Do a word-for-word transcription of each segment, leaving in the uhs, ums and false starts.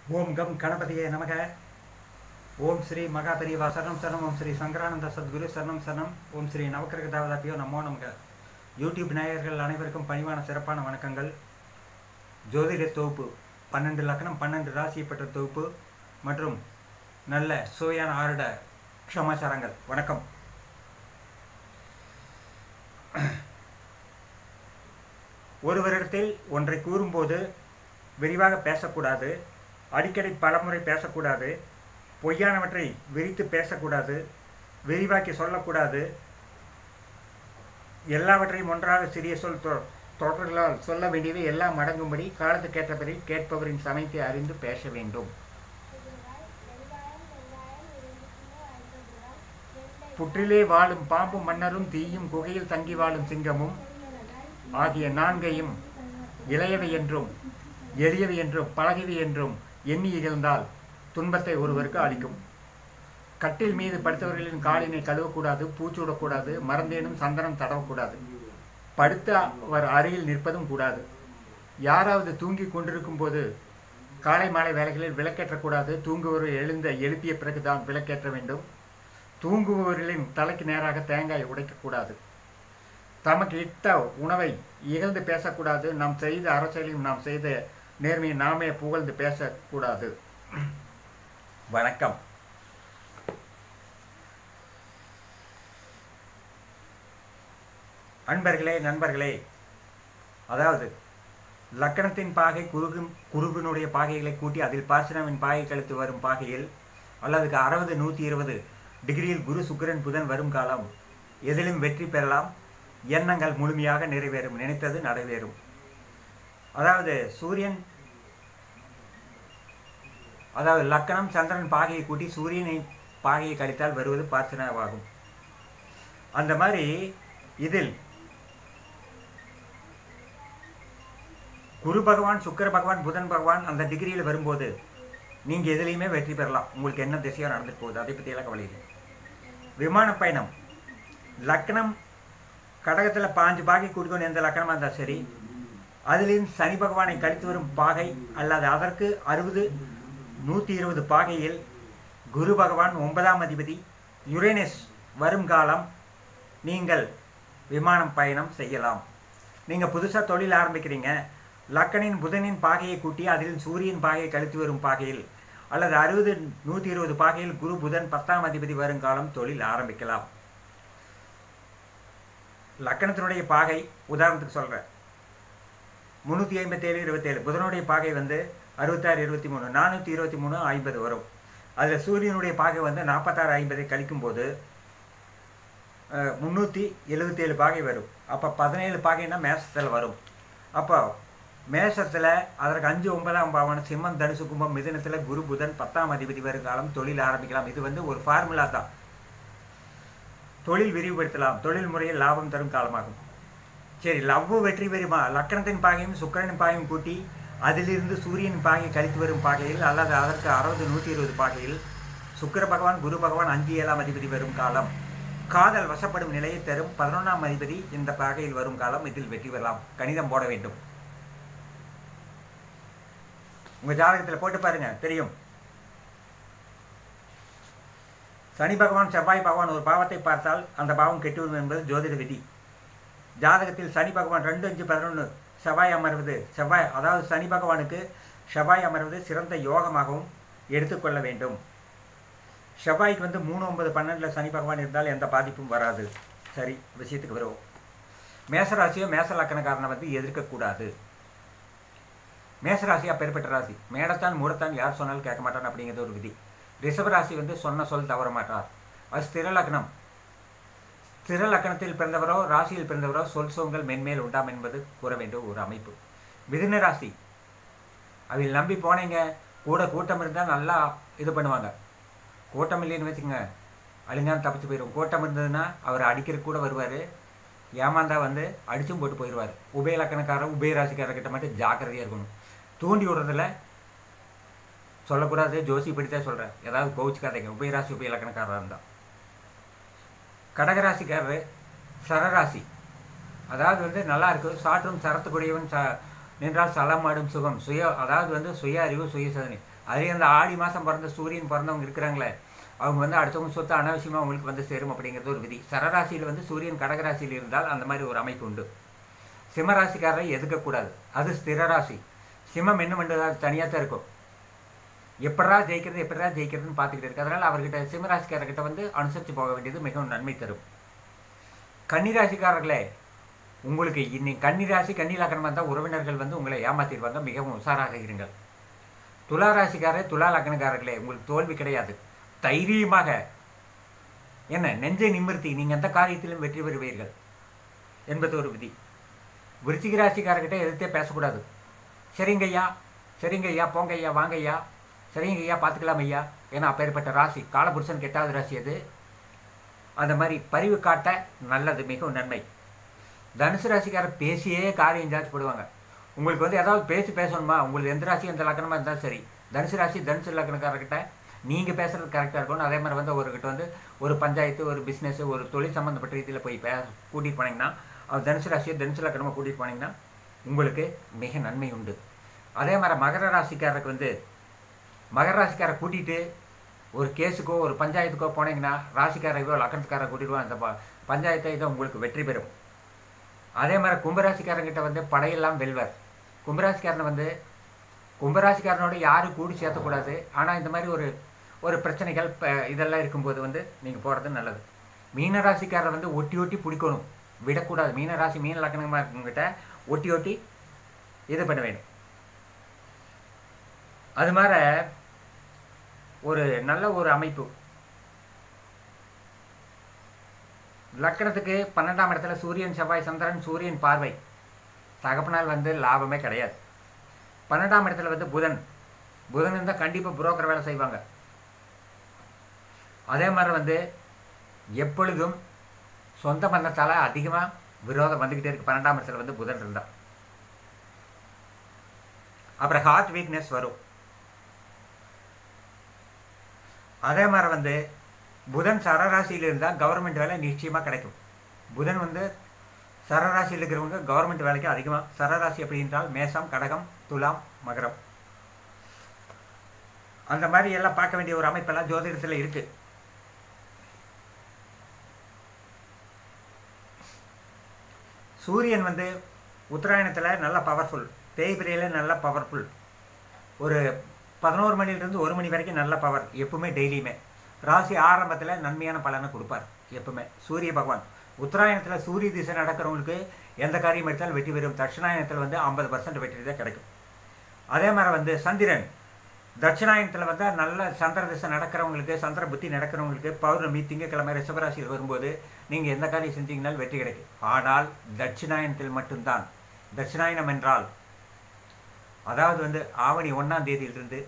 ஓம் come கணபதியே நமக. ஓம் ஸ்ரீ மகாபெரிவா சரணம் சரணம். ஓம் ஸ்ரீ சங்கரானந்த சத்குரு சரணம் சரணம். ஓம் ஸ்ரீ நவக்கிரக தேவதாப்பியோ நமோ நமக. யூடியூப் நேயர்கள் அனைவருக்கும் பணிவான சிறப்பான வணக்கங்கள். ஜோதிட தொகுப்பு பன்னெண்டு லக்னம் பன்னெண்டு ராசியை பெற்ற தொகுப்பு மற்றும் நல்ல சுவையான ஆருட சமாச்சாரங்கள். வணக்கம். ஒருவரிடத்தில் ஒன்றை கூறும்போது விரிவாக பேசக்கூடாது, அடிக்கடி பலமுறை பேசக்கூடாது, பொய்யானவற்றை விரித்து பேசக்கூடாது, விரிவாக்கி சொல்லக்கூடாது. எல்லாவற்றையும் ஒன்றாக சிறிய சொல் தொடர்களால் சொல்ல வேண்டியது எல்லாம் அடங்கும்படி காலத்துக்கேற்றபடி கேட்பவரின் சமயத்தை அறிந்து பேச வேண்டும். புற்றிலே வாழும் பாம்பும் மன்னரும் தீயும் குகையில் தங்கி வாழும் சிங்கமும் ஆகிய நான்கையும் இளையவை என்றும் எளியவை என்றும் பழகியவை என்றும் எண்ணி இகழ்ந்தால் துன்பத்தை ஒருவருக்கு அளிக்கும். கட்டில் மீது படுத்தவர்களின் காலினை கழுவக்கூடாது, பூச்சூடக்கூடாது, மறந்தேனும் சந்தனம் தடவக்கூடாது, படுத்த அவர் அருகில் நிற்பதும் கூடாது. யாராவது தூங்கி கொண்டிருக்கும் போது காலை மாலை வேளைகளில் விளக்கேற்றக்கூடாது. தூங்குபவர் எழுந்த எழுப்பிய பிறகுதான் விளக்கேற்ற வேண்டும். தூங்குபவர்களின் தலைக்கு நேராக தேங்காய் உடைக்கக்கூடாது. தமக்கு இட்ட உணவை இகழ்ந்து பேசக்கூடாது. நாம் செய்த அரசியலையும் நாம் செய்த நேர்மையை நாமே புகழ்ந்து பேசக்கூடாது. வணக்கம். அன்பர்களே, நண்பர்களே, அதாவது லக்கணத்தின் பாகை குருகு குருவினுடைய பாகைகளை கூட்டி அதில் பார்சினாவின் பாகை கழித்து வரும் பாகையில் அல்லது அறுபது நூற்றி இருபது டிகிரியில் குரு சுக்கிரன் புதன் வரும் காலம் எதிலும் வெற்றி பெறலாம். எண்ணங்கள் முழுமையாக நிறைவேறும், நினைத்தது நடைபெறும். அதாவது சூரியன் அதாவது லக்கணம் சந்திரன் பாகையை கூட்டி சூரியனை பாகையை கழித்தால் வருவது பார்சனாவாகும். அந்த மாதிரி இதில் குரு பகவான் சுக்கிர பகவான் புதன் பகவான் அந்த டிகிரியில் வரும்போது நீங்கள் எதுலேயுமே வெற்றி பெறலாம். உங்களுக்கு என்ன திசையாக நடந்துட்டு போகுது அதை பற்றியெல்லாம் கவலை இல்லை. விமான பயணம் லக்கணம் கடகத்தில் பாஞ்சு பாகை கூட்டிக்கொண்டு எந்த லக்கணமாக இருந்தால் சரி, அதிலும் சனி பகவானை கழித்து வரும் பாகை அல்லது அதற்கு அறுபது நூற்றி இருபது பாகையில் குரு பகவான் ஒன்பதாம் அதிபதி யுரேனஸ் வரும் காலம் நீங்கள் விமானம் பயணம் செய்யலாம். நீங்கள் புதுசாக தொழில் ஆரம்பிக்கிறீங்க, லக்கணின் புதனின் பாகையை கூட்டி அதில் சூரியன் பாகையை கழித்து வரும் பாகையில் அல்லது அறுபது நூற்றி இருபது பாகையில் குரு புதன் பத்தாம் அதிபதி வருங்காலம் தொழில் ஆரம்பிக்கலாம். லக்கணத்தினுடைய பாகை உதாரணத்துக்கு சொல்கிறேன், முந்நூற்றி ஐம்பத்தேழு இருபத்தேழு புதனுடைய பாகை வந்து அறுபத்தாறு இருபத்தி மூணு நானூற்றி இருபத்தி மூணு ஐம்பது வரும். அதில் சூரியனுடைய பாகை வந்து நாற்பத்தாறு ஐம்பதை கழிக்கும்போது முந்நூற்றி எழுபத்தேழு பாகை வரும். அப்போ பதினேழு பாகைன்னா மேசத்தில் வரும். அப்போ மேசத்தில் அதற்கு அஞ்சு ஒன்பதாம் பாவன சிம்மம் தனுசு கும்பம் மிதுனத்தில் குரு புதன் பத்தாம் அதிபதி வரும் காலம் தொழில் ஆரம்பிக்கலாம். இது வந்து ஒரு ஃபார்முலா தான். தொழில் விரிவுபடுத்தலாம், தொழில் முறையில் லாபம் தரும் காலமாகும். சரி, லவ்வு வெற்றி பெறுமா? லக்கணத்தின் பாகையும் சுக்கிரனின் பாகையும் கூட்டி அதிலிருந்து சூரியனின் பாகை கழித்து வரும் பாகையில் அல்லது அதற்கு அறுபது நூற்றி இருபது பாகையில் சுக்கிர பகவான் குரு பகவான் அஞ்சு ஏழாம் அதிபதி வரும் காலம் காதல் வசப்படும் நிலையை தரும். பதினொன்றாம் அதிபதி இந்த பாகையில் வரும் காலம் இதில் வெற்றி பெறலாம். கணிதம் போட வேண்டும். உங்கள் ஜாதகத்தில் போட்டு பாருங்க, தெரியும். சனி பகவான் செவ்வாய் பகவான் ஒரு பாவத்தை பார்த்தால் அந்த பாவம் கெட்டுவிடும் என்பது ஜோதிட விதி. ஜாதகத்தில் சனி பகவான் ரெண்டு அஞ்சு பதினொன்று செவ்வாய் அமர்வது, செவ்வாய் அதாவது சனி பகவானுக்கு செவ்வாய் அமர்வது சிறந்த யோகமாகவும் எடுத்துக்கொள்ள வேண்டும். செவ்வாய்க்கு வந்து மூணு ஒன்பது பன்னெண்டில் சனி பகவான் இருந்தால் எந்த பாதிப்பும் வராது. சரி, விஷயத்துக்கு வருவோம். மேசராசியோ மேச லக்கணக்காரனை வந்து எதிர்க்கக்கூடாது. மேசராசியாக பெறப்பட்ட ராசி, மேடத்தான் மூடத்தான் யார் சொன்னாலும் கேட்க மாட்டான் அப்படிங்கிறது ஒரு விதி. ரிஷபராசி வந்து சொன்ன சொல் தவற மாட்டார். அது ஸ்திர லக்னம். ஸ்திர லக்கணத்தில் பிறந்தவரோ ராசியில் பிறந்தவரோ சொல் சோங்கள் மென்மேல் உண்டாம் என்பது கூற வேண்டிய ஒரு அமைப்பு. மிதுன ராசி, அதில் நம்பி போனீங்க, கூட கூட்டம் இருந்தால் நல்லா இது பண்ணுவாங்க. கூட்டம் இல்லைன்னு வச்சுக்கோங்க, அழிஞ்சாலும் தப்பிச்சு போயிடும். கூட்டம் இருந்ததுன்னா அவர் அடிக்கிற கூட வருவார், ஏமாந்தா வந்து அடிச்சும் போட்டு போயிடுவார். உபய லக்கணக்காரர் உபய ராசிக்காரர்கிட்ட மட்டும் ஜாக்கிரதையாக இருக்கணும். தூண்டி விடுறதில்ல சொல்லக்கூடாது, ஜோசி இப்படித்தான் சொல்கிறேன், ஏதாவது கோவிச்சுக்காதீங்க. உபயராசி உபய லக்கணக்காரராக இருந்தால். கடகராசிக்காரர் சரராசி, அதாவது வந்து நல்லா இருக்குது. சாற்றும் சரத்துக்குரியவன் ச நின்றால் சலமாடும் சுகம் சுய, அதாவது வந்து சுய அறிவு சுய சாதனை. அதே அந்த ஆடி மாதம் பிறந்த சூரியன் பிறந்தவங்க இருக்கிறாங்களே அவங்க வந்து அடுத்தவங்க சொத்து அனாவசியமாக அவங்களுக்கு வந்து சேரும் அப்படிங்கிறது ஒரு விதி. சரராசியில் வந்து சூரியன் கடகராசியில் இருந்தால் அந்த மாதிரி ஒரு அமைப்பு உண்டு. சிம்மராசிக்காரரை எதுக்கக்கூடாது, அது ஸ்திரராசி. சிம்மம் என்ன பண்ணுறது, அது தனியாக தான் இருக்கும். எப்படா ஜெயிக்கிறது எப்படா ஜெயிக்கிறதுன்னு பார்த்துக்கிட்டு இருக்கு. அதனால் அவர்கிட்ட சிம்மராசிக்காரர்கிட்ட வந்து அனுசரித்து போக வேண்டியது மிகவும் நன்மை தரும். கன்னிராசிக்காரர்களே, உங்களுக்கு இன்னைக்கு கன்னிராசி கன்னிலக்கணமாக இருந்தால் உறவினர்கள் வந்து உங்களை ஏமாற்றிடுவாங்க, மிகவும் உஷாராக இருங்கள். துலா ராசிக்காரர் துலா லக்கணக்காரர்களே, உங்களுக்கு தோல்வி கிடையாது. தைரியமாக என்ன நெஞ்சை நிமிர்த்தி நீங்கள் எந்த காரியத்திலும் வெற்றி பெறுவீர்கள் என்பது ஒரு விதி. விருச்சிக ராசிக்காரர்கிட்ட எதிர்த்தே பேசக்கூடாது. சரிங்க ஐயா, சரிங்க ஐயா, போங்க ஐயா, வாங்க ஐயா, சரிங்க ஐயா, பார்த்துக்கலாம் ஐயா. ஏன்னா அப்பேற்பட்ட ராசி காலபுருஷன் எட்டாவது ராசி அது. அந்த மாதிரி பரிவு காட்ட நல்லது, மிகவும் நன்மை. தனுசு ராசிக்காரர் பேசியே காரியம் ஜாஸ்தி போடுவாங்க. உங்களுக்கு வந்து ஏதாவது பேசி பேசணுமா, உங்களுக்கு எந்த ராசி எந்த லக்கணமாக இருந்தாலும் சரி, தனுசு ராசி தனுசு லக்கணக்காரர்கிட்ட நீங்கள் பேசுகிறது கரெக்டாக இருக்கணும். அதே மாதிரி வந்து ஒருக்கிட்ட வந்து ஒரு பஞ்சாயத்து, ஒரு பிஸ்னஸ், ஒரு தொழில் சம்மந்தப்பட்ட ரீதியில் போய் பே கூட்டிகிட்டு போனீங்கன்னா, அவர் தனுசு ராசியை தனுசு லக்கணமாக கூட்டிகிட்டு போனீங்கன்னா உங்களுக்கு மிக நன்மை உண்டு. அதே மாதிரி மகர ராசிக்காரருக்கு வந்து மகர ராசிக்காரை கூட்டிகிட்டு ஒரு கேஸுக்கோ ஒரு பஞ்சாயத்துக்கோ போனீங்கன்னா ராசிக்காரரையோ லக்கணத்துக்காரை கூட்டிடுவோம், அந்த ப பஞ்சாயத்தை இதை உங்களுக்கு வெற்றி பெறும். அதே மாதிரி கும்பராசிக்காரங்கிட்ட வந்து படையெல்லாம் வெல்வர். கும்பராசிக்காரனை வந்து கும்பராசிக்காரனோட யாரும் கூடி சேர்த்தக்கூடாது. ஆனால் இந்த மாதிரி ஒரு ஒரு பிரச்சனைகள் இதெல்லாம் இருக்கும்போது வந்து நீங்கள் போகிறது நல்லது. மீனராசிக்காரரை வந்து ஒட்டி ஒட்டி பிடிக்கணும், விடக்கூடாது. மீனராசி மீன லக்கணமாக இருக்கவங்கிட்ட ஒட்டி ஒட்டி இது பண்ண வேணும். அது மாதிரி ஒரு நல்ல ஒரு அமைப்பு. லக்கணத்துக்கு பன்னெண்டாம் இடத்துல சூரியன் செவ்வாய் சந்திரன், சூரியன் பார்வை, தகப்பனால் வந்து லாபமே கிடையாது. பன்னெண்டாம் இடத்துல வந்து புதன் புதன் இருந்தால் கண்டிப்பாக புரோக்கர் வேலை செய்வாங்க. அதே மாதிரி வந்து எப்பொழுதும் சொந்த பந்தத்தால் அதிகமாக விரோதம் வந்துக்கிட்டே இருக்குது பன்னெண்டாம் இடத்துல வந்து புதன் இருந்தால். அப்புறம் ஹார்ட் வீக்னஸ் வரும். அதே மாதிரி வந்து புதன் சரராசியில் இருந்தால் கவர்மெண்ட் வேலை நிச்சயமாக கிடைக்கும். புதன் வந்து சரராசியில் இருக்கிறவங்க கவர்மெண்ட் வேலைக்கு அதிகமாக. சரராசி அப்படி என்றால் மேஷம், கடகம், துலாம், மகரம், அந்த மாதிரி எல்லாம் பார்க்க வேண்டிய ஒரு அமைப்பெல்லாம் ஜோதிடத்தில் இருக்குது. சூரியன் வந்து உத்தராயணத்தில் நல்ல பவர்ஃபுல், தேய்பிரையில் நல்ல பவர்ஃபுல். ஒரு பதினோரு மணிலிருந்து ஒரு மணி வரைக்கும் நல்ல பவர் எப்பவுமே டெய்லியுமே. ராசி ஆரம்பத்தில் நன்மையான பலனை கொடுப்பார் எப்பவுமே சூரிய பகவான். உத்தராயணத்தில் சூரிய திசை நடக்கிறவங்களுக்கு எந்த காரியம் எடுத்தாலும் வெற்றி பெறும். தட்சிணாயணத்தில் வந்து ஐம்பது பர்சன்ட் வெற்றி தான் கிடைக்கும். அதே மாதிரி வந்து சந்திரன் தட்சிணாயணத்தில் வந்து நல்ல சந்திர திசை நடக்கிறவங்களுக்கு, சந்திர புத்தி நடக்கிறவங்களுக்கு பௌர்ணமி திங்கக்கிழமை ரிஷபராசியில் வரும்போது நீங்கள் எந்த காரியம் செஞ்சீங்கன்னாலும் வெற்றி கிடைக்கும். ஆனால் தட்சிணாயணத்தில் மட்டும்தான். தட்சிணாயணம் என்றால் அதாவது வந்து ஆவணி ஒன்றாம் தேதியிலிருந்து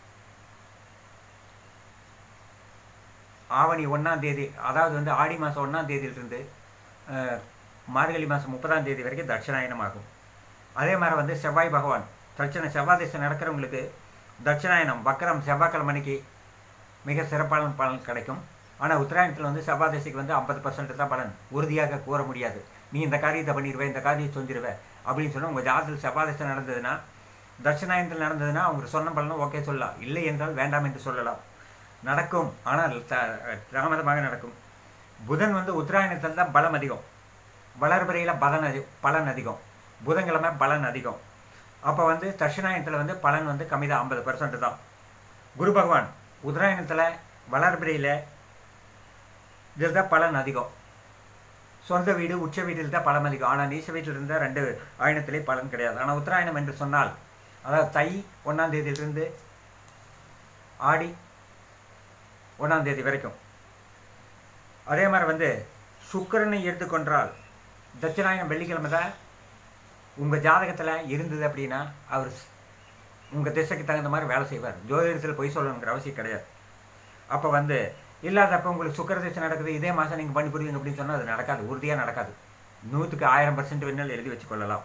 ஆவணி ஒன்றாம் தேதி அதாவது வந்து ஆடி மாதம் ஒன்றாம் தேதியிலிருந்து மார்கழி மாதம் முப்பதாம் தேதி வரைக்கும் தட்சிணாயனம் ஆகும். அதே மாதிரி வந்து செவ்வாய் பகவான் தட்சிண செவ்வாய் திசை நடக்கிறவங்களுக்கு தட்சிணாயனம் வக்கரம் செவ்வாய்க்கிழமைக்கு மிக சிறப்பான பலன் கிடைக்கும். ஆனால் உத்தராயணத்தில் வந்து செவ்வாய் திசைக்கு வந்து ஐம்பது பர்சன்ட் தான் பலன். உறுதியாக கூற முடியாது. நீ இந்த காரியத்தை பண்ணிடுவேன், இந்த காரியத்தை செஞ்சிருவேன் அப்படின்னு சொன்னால் உங்கள் ஜாதகத்தில் செவ்வாய் திசை நடந்ததுன்னா, தட்சிணாயனத்தில் நடந்ததுன்னா அவங்க சொன்ன பலனும் ஓகே சொல்லலாம், இல்லை என்றால் வேண்டாம் என்று சொல்லலாம். நடக்கும், ஆனால் த தாமதமாக நடக்கும். புதன் வந்து உத்தராயணத்தில் தான் பலம் அதிகம், வளர்பிறையில் பலன் அதி பலன் அதிகம், புதன்கிழமை பலன் அதிகம். அப்போ வந்து தட்சிணாயனத்தில் வந்து பலன் வந்து கம்மி தான், ஐம்பது பர்சன்ட் தான். குரு பகவான் உத்தராயணத்தில் வளர்பிறையில் இதில் தான் பலன் அதிகம். சொந்த வீடு உச்ச வீட்டில் தான் பலன் அதிகம். ஆனால் நீச வீட்டில் இருந்தால் ரெண்டு ஆயணத்திலே பலன் கிடையாது. ஆனால் உத்தராயணம் என்று சொன்னால் அதாவது தை ஒன்றாம் தேதியிலிருந்து ஆடி ஒன்றாம் தேதி வரைக்கும். அதே மாதிரி வந்து சுக்கிரனை எடுத்துக்கொண்டால் தட்சிணாயனம் வெள்ளிக்கிழமை தான் உங்கள் ஜாதகத்தில் இருந்தது அப்படின்னா அவர் உங்கள் திசைக்கு தகுந்த மாதிரி வேலை செய்வார். ஜோதிடத்தில் பொய் சொல்லணுங்கிற அவசியம் கிடையாது. அப்போ வந்து இல்லாதப்போ உங்களுக்கு சுக்கிர திசை நடக்குது, இதே மாதம் நீங்கள் பண்ணி புரியுங்க அப்படின்னு சொன்னால் அது நடக்காது, உறுதியாக நடக்காது. நூற்றுக்கு ஆயிரம் பர்சன்ட் வேணாலும் எழுதி வச்சுக்கொள்ளலாம்.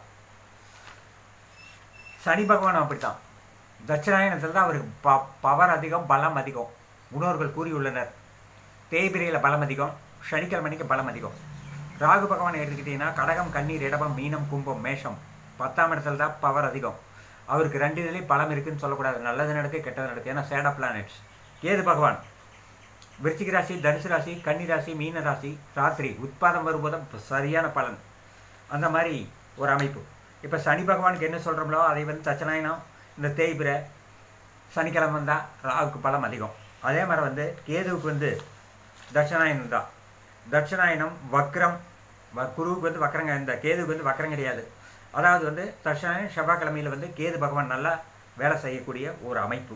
சனி பகவான் அப்படித்தான். தட்சிணாயனத்தில் தான் அவருக்கு ப பவர் அதிகம், பலம் அதிகம். முன்னோர்கள் கூறியுள்ளனர். தேய்பிரையில் பலம் அதிகம், சனிக்கிழமைக்கு பலம் அதிகம். ராகு பகவானை எடுத்துக்கிட்டிங்கன்னா கடகம், கண்ணீர், இடபம், மீனம், கும்பம், மேஷம் பத்தாம் இடத்துல தான் பவர் அதிகம். அவருக்கு ரெண்டு இதுலேயும் பலம் இருக்குதுன்னு சொல்லக்கூடாது. நல்லது நடக்கு, கெட்டது நடக்கு. ஏன்னா சேடா பிளானட்ஸ். கேது பகவான் விருச்சிக ராசி, தனுசு ராசி, கன்னி ராசி, மீன ராசி, ராத்திரி உட்பாதம் வரும்போது சரியான பலன். அந்த மாதிரி ஒரு அமைப்பு. இப்போ சனி பகவானுக்கு என்ன சொல்கிறோம்லோ அதை வந்து தட்சணாயனம், இந்த தேய்பிரை, சனிக்கிழமை வந்தால் ராகுக்கு பலம் அதிகம். அதே மாதிரி வந்து கேதுவுக்கு வந்து தட்சணாயனம் தான். தட்சணாயனம் வக்ரம், குருவுக்கு வந்து வக்கரங்க, இந்த கேதுவுக்கு வந்து வக்கரம் கிடையாது. அதாவது வந்து தட்சணாயனம் செவ்வாய்க்கிழமையில் வந்து கேது பகவான் நல்லா வேலை செய்யக்கூடிய ஒரு அமைப்பு.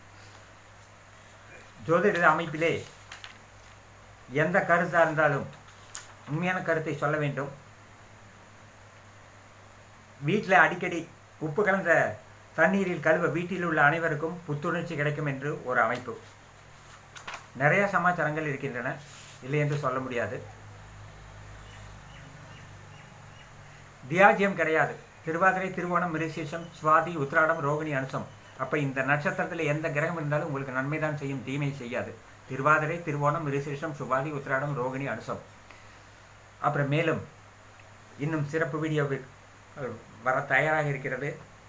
ஜோதிட அமைப்பிலே எந்த கருத்தாக இருந்தாலும் உண்மையான கருத்தை சொல்ல வேண்டும். வீட்டில் அடிக்கடி உப்பு கலந்த தண்ணீரில் கழுவ வீட்டில் உள்ள அனைவருக்கும் புத்துணர்ச்சி கிடைக்கும் என்று ஒரு அமைப்பு. நிறைய சமாச்சாரங்கள் இருக்கின்றன, இல்லை என்று சொல்ல முடியாது. தியாஜியம் கிடையாது. திருவாதிரை, திருவோணம், மிருகசீரிஷம், சுவாதி, உத்திராடம், ரோகிணி, அனுசம். அப்போ இந்த நட்சத்திரத்தில் எந்த கிரகம் இருந்தாலும் உங்களுக்கு நன்மை தான் செய்யும், தீமை செய்யாது. திருவாதிரை, திருவோணம், மிருகசீரிஷம், சுவாதி, உத்திராடம், ரோகிணி, அனுசம். அப்புறம் மேலும் இன்னும் சிறப்பு வீடியோ வர தயாராக இருக்கிறது.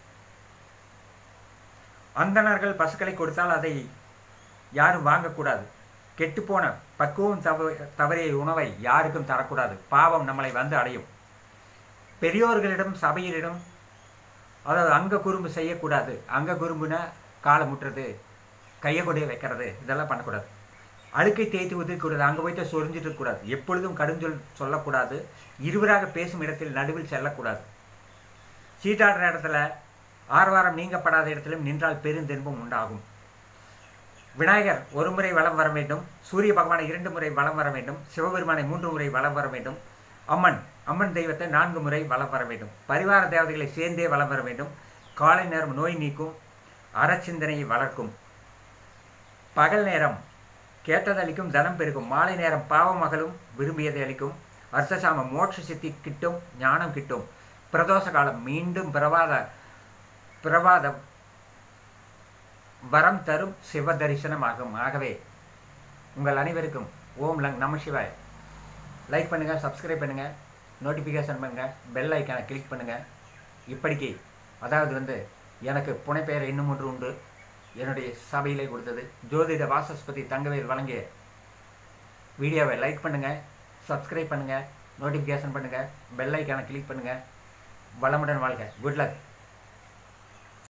அந்தணர்கள் பசுக்களை கொடுத்தால் அதை யாரும் வாங்கக்கூடாது. கெட்டுப்போன பக்குவம் தவ தவறிய உணவை யாருக்கும் தரக்கூடாது. பாவம் நம்மளை வந்து அடையும். பெரியோர்களிடம், சபையிலிடம், அதாவது அங்க குறும்பு செய்யக்கூடாது. அங்க குறும்புனா காலை முட்டுறது, கையை கொண்டு வைக்கிறது, இதெல்லாம் பண்ணக்கூடாது. அழுக்கை தேய்த்து உதிர்க்கூடாது. அங்கே போய்ட்டு சொரிஞ்சிட்டு இருக்கக்கூடாது. எப்பொழுதும் கடுஞ்சொல் சொல்லக்கூடாது. இருவராக பேசும் இடத்தில் நடுவில் செல்லக்கூடாது. சீட்டாடுற இடத்துல, ஆர்வாரம் நீங்கப்படாத இடத்திலும் நின்றால் பெருந்தென்பம் உண்டாகும். விநாயகர் ஒரு முறை வலம் வர வேண்டும். சூரிய பகவானை இரண்டு முறை வலம் வர வேண்டும். சிவபெருமானை மூன்று முறை வலம் வர வேண்டும். அம்மன் அம்மன் தெய்வத்தை நான்கு முறை வலம் வர வேண்டும். பரிவார தேவதைகளை சேர்ந்தே வலம் வர வேண்டும். காலை நேரம் நோய் நீக்கும், அறச்சிந்தனையை வளர்க்கும். பகல் நேரம் கேட்டது அளிக்கும், தனம் பெருகும். மாலை நேரம் பாவம் அகலும், விரும்பியதை அளிக்கும். அர்த்தசாம மோட்ச சித்தி கிட்டும், ஞானம் கிட்டும். பிரதோஷ காலம் மீண்டும் பிரபாத பிரபாத வரம் தரும் சிவ தரிசனமாகும். ஆகவே உங்கள் அனைவருக்கும் ஓம் லங் நம சிவாய். லைக் பண்ணுங்கள், சப்ஸ்கிரைப் பண்ணுங்கள், நோட்டிஃபிகேஷன் பண்ணுங்கள், பெல் ஐக்கானை கிளிக் பண்ணுங்கள். இப்படிக்கு அதாவது வந்து எனக்கு புனைப்பெயர் இன்னும் ஒன்று உண்டு. என்னுடைய சபையிலே கொடுத்தது ஜோதிட வாசஸ்பதி தங்கவேல் வழங்கிய வீடியோவை லைக் பண்ணுங்கள், சப்ஸ்கிரைப் பண்ணுங்கள், நோட்டிஃபிகேஷன் பண்ணுங்கள், பெல் ஐக்கானை கிளிக் பண்ணுங்கள். வளமுடன் வாழ்க. Good luck.